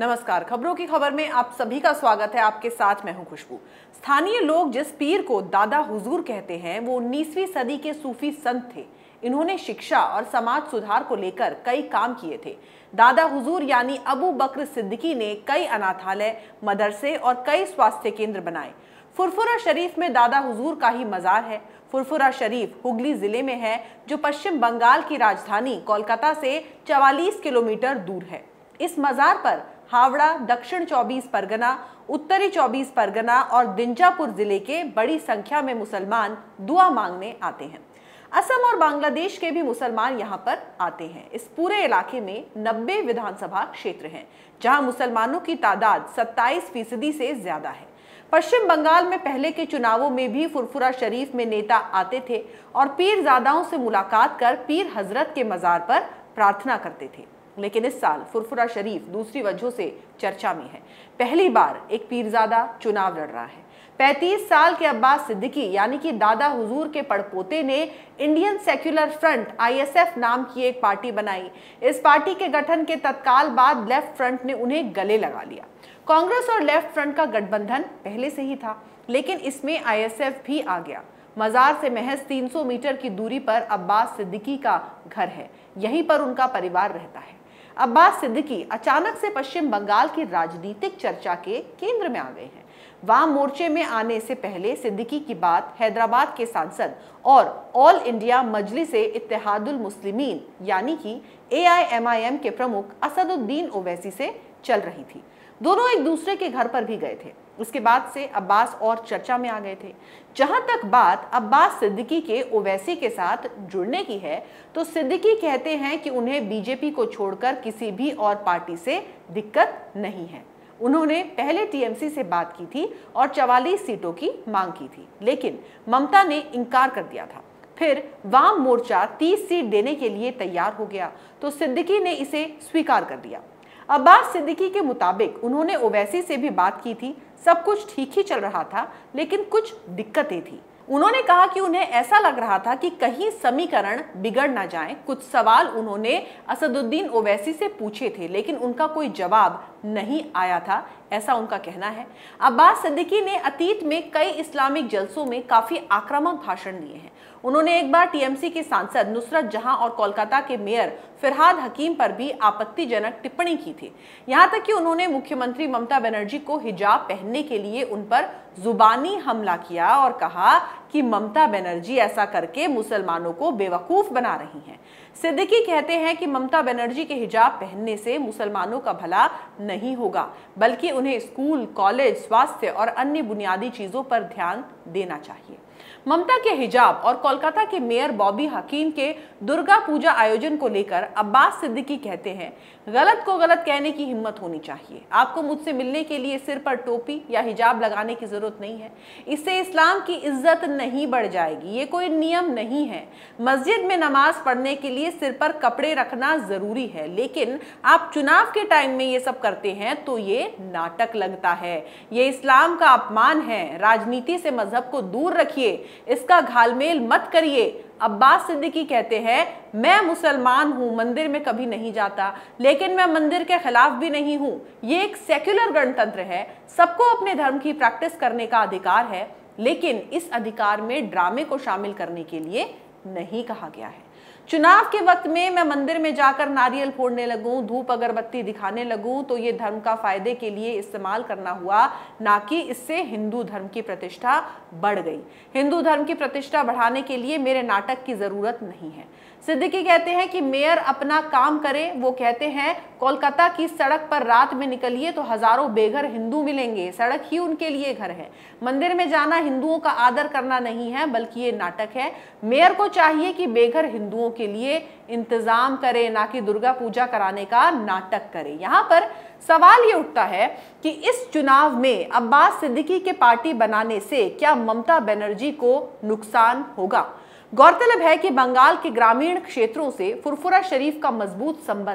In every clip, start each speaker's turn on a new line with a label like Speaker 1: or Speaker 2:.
Speaker 1: नमस्कार, खबरों की खबर में आप सभी का स्वागत है। आपके साथ मैं हूं खुशबू। स्थानीय लोग जिस पीर को दादा हुजूर कहते हैं वो 19वीं सदी के सूफी संत थे। इन्होंने शिक्षा और समाज सुधार को लेकर कई काम किए थे। दादा हुजूर यानी अबू बकर सिद्दीकी ने कई अनाथालय, मदरसे और कई स्वास्थ्य केंद्र बनाए। फुरफुरा शरीफ में दादा हुजूर का ही मजार है। फुरफुरा शरीफ हुगली जिले में है, जो पश्चिम बंगाल की राजधानी कोलकाता से 44 किलोमीटर दूर है। इस मजार पर हावड़ा, दक्षिण 24 परगना, उत्तरी 24 परगना और दिंजापुर जिले के बड़ी संख्या में मुसलमान दुआ मांगने आते हैं। असम और बांग्लादेश के भी मुसलमान यहाँ पर आते हैं। इस पूरे इलाके में 90 विधानसभा क्षेत्र हैं, जहाँ मुसलमानों की तादाद 27% से ज्यादा है। पश्चिम बंगाल में पहले के चुनावों में भी फुरफुरा शरीफ में नेता आते थे और पीरजादाओं से मुलाकात कर पीर हजरत के मजार पर प्रार्थना करते थे। लेकिन इस साल फुरफुरा शरीफ दूसरी वजहों से चर्चा में है। पहली बार एक पीरजादा चुनाव लड़ रहा है। 35 साल के अब्बास सिद्दीकी यानी कि दादा हुजूर के पड़पोते ने इंडियन सेक्युलर फ्रंट ISF नाम की एक पार्टी बनाई। इस पार्टी के गठन के तत्काल बाद लेफ्ट फ्रंट ने उन्हें गले लगा लिया। कांग्रेस और लेफ्ट फ्रंट का गठबंधन पहले से ही था, लेकिन इसमें ISF भी आ गया। मजार से महज 300 मीटर की दूरी पर अब्बास सिद्दीकी का घर है। यहीं पर उनका परिवार रहता है। अब्बास सिद्दीकी अचानक से पश्चिम बंगाल की राजनीतिक चर्चा के केंद्र में आ गए हैं। वाम मोर्चे में आने से पहले सिद्दीकी की बात हैदराबाद के सांसद और ऑल इंडिया मजलिस-ए इत्तेहादुल मुस्लिमीन यानी कि AIMIM के प्रमुख असदुद्दीन ओवैसी से चल रही थी। दोनों एक दूसरे के घर पर भी गए थे। उसके बाद से अब्बास और चर्चा में आ गए थे। जहां तक बात अब्बास सिद्दीकी के ओवैसी के साथ जुड़ने की है, तो सिद्दीकी कहते हैं कि उन्हें बीजेपी को छोड़कर किसी भी और पार्टी से दिक्कत नहीं है। उन्होंने पहले TMC से बात की थी और 44 सीटों की मांग की थी, लेकिन ममता ने इनकार कर दिया था। फिर वाम मोर्चा 30 सीट देने के लिए तैयार हो गया, तो सिद्दीकी ने इसे स्वीकार कर दिया। अब्बास सिद्दीकी के मुताबिक उन्होंने ओवैसी से भी बात की थी। सब कुछ ठीक ही चल रहा था, लेकिन कुछ दिक्कतें थी। उन्होंने कहा कि उन्हें ऐसा लग रहा था कि कहीं समीकरण बिगड़ ना जाए। कुछ सवाल उन्होंने असदुद्दीन ओवैसी से पूछे थे, लेकिन उनका कोई जवाब नहीं आया था, ऐसा उनका कहना है। अब्बास सिद्दीकी ने अतीत में कई इस्लामिक जलसों में काफी आक्रामक भाषण दिए हैं। उन्होंने एक बार TMC के सांसद नुसरत जहां और कोलकाता के मेयर फिरहाद हकीम पर भी आपत्तिजनक टिप्पणी की थी। यहां तक कि उन्होंने मुख्यमंत्री ममता बनर्जी को हिजाब पहनने के लिए उन पर जुबानी हमला किया और कहा कि ममता बनर्जी ऐसा करके मुसलमानों को बेवकूफ बना रही हैं। सिद्दीकी कहते हैं कि ममता बनर्जी के हिजाब पहनने से मुसलमानों का भला नहीं होगा, बल्कि उन्हें स्कूल, कॉलेज, स्वास्थ्य और अन्य बुनियादी चीजों पर ध्यान देना चाहिए। ममता के हिजाब और कोलकाता के मेयर बॉबी हकीम के दुर्गा पूजा आयोजन को लेकर अब्बास सिद्दीकी कहते हैं, गलत को गलत कहने की हिम्मत होनी चाहिए। आपको मुझसे मिलने के लिए सिर पर टोपी या हिजाब लगाने की जरूरत नहीं है। इससे इस्लाम की इज्जत नहीं बढ़ जाएगी। ये कोई नियम नहीं है। मस्जिद में नमाज पढ़ने के लिए सिर पर कपड़े रखना जरूरी है, लेकिन आप चुनाव के टाइम में ये सब करते हैं तो ये नाटक लगता है। ये इस्लाम का अपमान है। राजनीति से मजहब को दूर रखिए, इसका घालमेल मत करिए। अब्बास सिद्दीकी कहते हैं, मैं मुसलमान हूं, मंदिर में कभी नहीं जाता, लेकिन मैं मंदिर के खिलाफ भी नहीं हूं। ये एक सेक्युलर गणतंत्र है। सबको अपने धर्म की प्रैक्टिस करने का अधिकार है, लेकिन इस अधिकार में ड्रामे को शामिल करने के लिए नहीं कहा गया है। चुनाव के वक्त में मैं मंदिर में जाकर नारियल फोड़ने लगूं, धूप अगरबत्ती दिखाने लगूं, तो ये धर्म का फायदे के लिए इस्तेमाल करना हुआ, ना कि इससे हिंदू धर्म की प्रतिष्ठा बढ़ गई। हिंदू धर्म की प्रतिष्ठा बढ़ाने के लिए मेरे नाटक की जरूरत नहीं है। सिद्दीकी कहते हैं कि मेयर अपना काम करे। वो कहते हैं, कोलकाता की सड़क पर रात में निकलिए तो हजारों बेघर हिंदू मिलेंगे। सड़क ही उनके लिए घर है। मंदिर में जाना हिंदुओं का आदर करना नहीं है, बल्कि ये नाटक है। मेयर को चाहिए कि बेघर हिंदुओं के लिए इंतजाम करे, ना कि दुर्गा पूजा कराने का नाटक करे। यहाँ पर सवाल ये उठता है कि इस चुनाव में अब्बास सिद्दीकी के पार्टी बनाने से क्या ममता बनर्जी को नुकसान होगा? गौरतलब है कि बंगाल के ग्रामीण क्षेत्रों से फुरफुरा शरीफ का मजबूत संबंध है, तो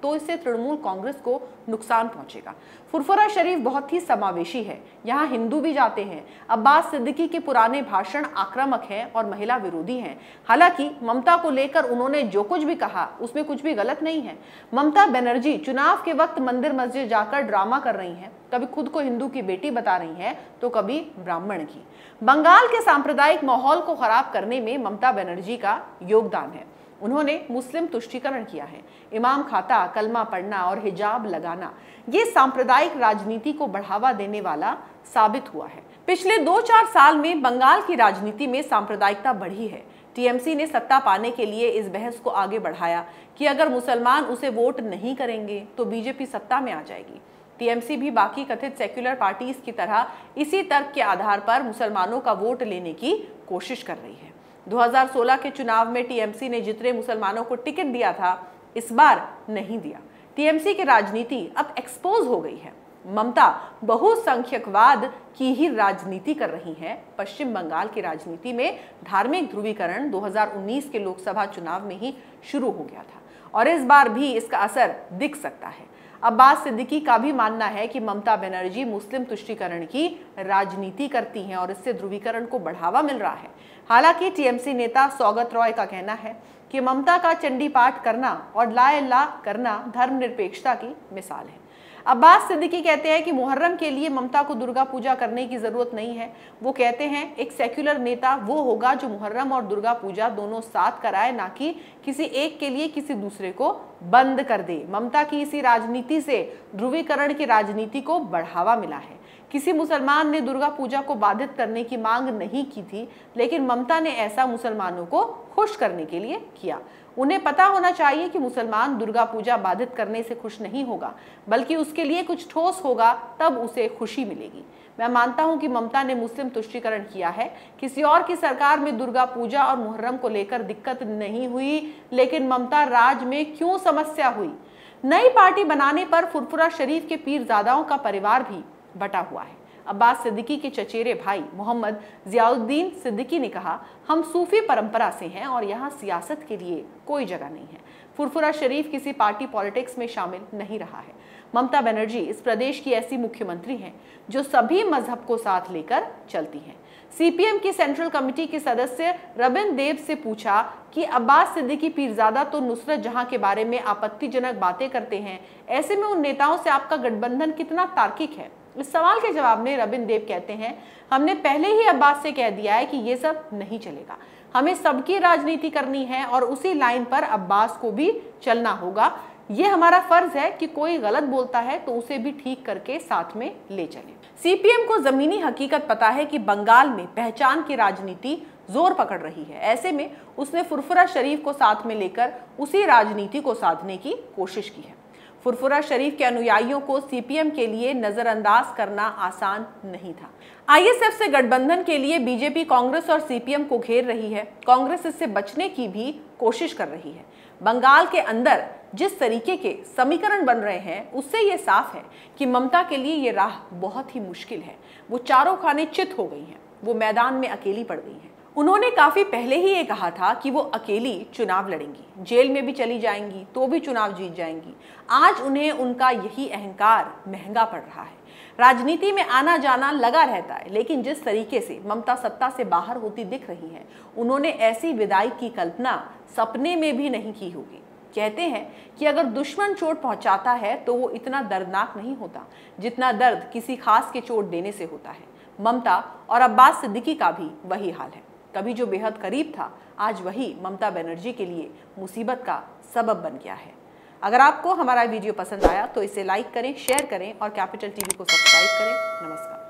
Speaker 1: तो इससे तृणमूल कांग्रेस को नुकसान पहुंचेगा। फुरफुरा शरीफ बहुत ही समावेशी है, यहाँ हिंदू भी जाते हैं। अब्बास सिद्दीकी के पुराने भाषण आक्रामक हैं और महिला विरोधी हैं। हालांकि ममता को लेकर उन्होंने जो कुछ भी कहा उसमें कुछ भी गलत नहीं है। ममता बनर्जी चुनाव के वक्त मंदिर मस्जिद जाकर ड्रामा कर रही हैं, कभी खुद को हिंदू की बेटी बता रही हैं तो कभी ब्राह्मण की। बंगाल के सांप्रदायिक माहौल को खराब करने में ममता बनर्जी का योगदान है। उन्होंने मुस्लिम तुष्टीकरण किया है। इमाम खाता, कलमा पढ़ना और हिजाब लगाना ये सांप्रदायिक राजनीति को बढ़ावा देने वाला साबित हुआ है। पिछले 2-4 साल में बंगाल की राजनीति में सांप्रदायिकता बढ़ी है। टीएमसी ने सत्ता पाने के लिए इस बहस को आगे बढ़ाया कि अगर मुसलमान उसे वोट नहीं करेंगे तो बीजेपी सत्ता में आ जाएगी। टीएमसी भी बाकी कथित सेक्युलर पार्टीज की तरह इसी तर्क के आधार पर मुसलमानों का वोट लेने की कोशिश कर रही है। 2016 के चुनाव में टीएमसी ने जितने मुसलमानों को टिकट दिया था, इस बार नहीं दिया। टीएमसी की राजनीति अब एक्सपोज हो गई है। ममता बहुसंख्यकवाद की ही राजनीति कर रही हैं। पश्चिम बंगाल की राजनीति में धार्मिक ध्रुवीकरण 2019 के लोकसभा चुनाव में ही शुरू हो गया था और इस बार भी इसका असर दिख सकता है। अब्बास सिद्दीकी का भी मानना है कि ममता बनर्जी मुस्लिम तुष्टीकरण की राजनीति करती हैं और इससे ध्रुवीकरण को बढ़ावा मिल रहा है। हालांकि टीएमसी नेता सौगत रॉय का कहना है कि ममता का चंडी पाठ करना और ला इलाहा करना धर्मनिरपेक्षता की मिसाल है। अब्बास सिद्दीकी कहते हैं कि मुहर्रम के लिए ममता को दुर्गा पूजा करने की जरूरत नहीं है। वो कहते हैं एक सेक्युलर नेता वो होगा जो मुहर्रम और दुर्गा पूजा दोनों साथ कराए, ना कि किसी एक के लिए किसी दूसरे को बंद कर दे। ममता की इसी राजनीति से ध्रुवीकरण की राजनीति को बढ़ावा मिला है। किसी मुसलमान ने दुर्गा पूजा को बाधित करने की मांग नहीं की थी, लेकिन ममता ने ऐसा मुसलमानों को खुश करने के लिए किया। उन्हें पता होना चाहिए कि मुसलमान दुर्गा पूजा बाधित करने से खुश नहीं होगा, बल्कि उसके लिए कुछ ठोस होगा, तब उसे खुशी मिलेगी। मैं मानता हूं कि ममता ने मुस्लिम तुष्टीकरण किया है। किसी और की सरकार में दुर्गा पूजा और मुहर्रम को लेकर दिक्कत नहीं हुई, लेकिन ममता राज में क्यों समस्या हुई? नई पार्टी बनाने पर फुरफुरा शरीफ के पीरजादाओं का परिवार भी बटा हुआ है। अब्बास सिद्दीकी के चचेरे भाई मोहम्मद जियाउद्दीन सिद्दीकी ने कहा, हम सूफी परंपरा से हैं और यहाँ सियासत के लिए कोई जगह नहीं है। फुरफुरा शरीफ किसी पार्टी पॉलिटिक्स में शामिल नहीं रहा है। ममता बनर्जी इस प्रदेश की ऐसी मुख्यमंत्री हैं जो सभी मजहब को साथ लेकर चलती हैं। सीपीएम की सेंट्रल कमेटी के सदस्य रबिन देव से पूछा कि अब्बास सिद्दीकी पीरजादा तो नुसरत जहां के बारे में आपत्तिजनक बातें करते हैं, ऐसे में उन नेताओं से आपका गठबंधन कितना तार्किक है? इस सवाल के जवाब में रबिन देव कहते हैं, हमने पहले ही अब्बास से कह दिया है कि ये सब नहीं चलेगा। हमें सबकी राजनीति करनी है और उसी लाइन पर अब्बास को भी चलना होगा। ये हमारा फर्ज है कि कोई गलत बोलता है तो उसे भी ठीक करके साथ में ले चलें। सीपीएम को जमीनी हकीकत पता है कि बंगाल में पहचान की राजनीति जोर पकड़ रही है। ऐसे में उसने फुरफुरा शरीफ को साथ में लेकर उसी राजनीति को साधने की कोशिश की है। फुरफुरा शरीफ के अनुयायियों को सीपीएम के लिए नजरअंदाज करना आसान नहीं था। आईएसएफ से गठबंधन के लिए बीजेपी कांग्रेस और सीपीएम को घेर रही है। कांग्रेस इससे बचने की भी कोशिश कर रही है। बंगाल के अंदर जिस तरीके के समीकरण बन रहे हैं उससे ये साफ है कि ममता के लिए ये राह बहुत ही मुश्किल है। वो चारों खाने चित हो गई हैं। वो मैदान में अकेली पड़ गई हैं। उन्होंने काफी पहले ही ये कहा था कि वो अकेली चुनाव लड़ेंगी, जेल में भी चली जाएंगी तो भी चुनाव जीत जाएंगी। आज उन्हें उनका यही अहंकार महंगा पड़ रहा है। राजनीति में आना जाना लगा रहता है, लेकिन जिस तरीके से ममता सत्ता से बाहर होती दिख रही हैं, उन्होंने ऐसी विदाई की कल्पना सपने में भी नहीं की होगी। कहते हैं कि अगर दुश्मन चोट पहुंचाता है तो वो इतना दर्दनाक नहीं होता जितना दर्द किसी खास के चोट देने से होता है। ममता और अब्बास सिद्दीकी का भी वही हाल है। कभी जो बेहद करीब था, आज वही ममता बनर्जी के लिए मुसीबत का सबब बन गया है। अगर आपको हमारा वीडियो पसंद आया तो इसे लाइक करें, शेयर करें और कैपिटल टीवी को सब्सक्राइब करें।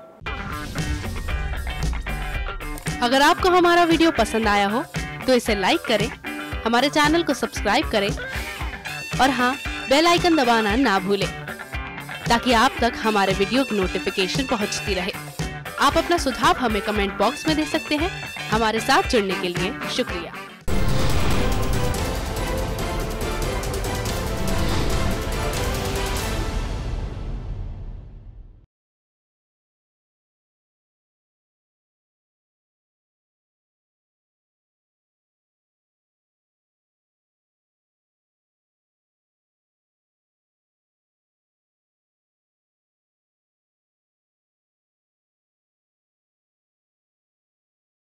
Speaker 1: नमस्कार।
Speaker 2: अगर आपको हमारा वीडियो पसंद आया हो तो इसे लाइक करें, हमारे चैनल को सब्सक्राइब करें और हाँ, बेल आइकन दबाना ना भूलें ताकि आप तक हमारे वीडियो की नोटिफिकेशन पहुंचती रहे। आप अपना सुझाव हमें कमेंट बॉक्स में दे सकते हैं। हमारे साथ जुड़ने के लिए शुक्रिया।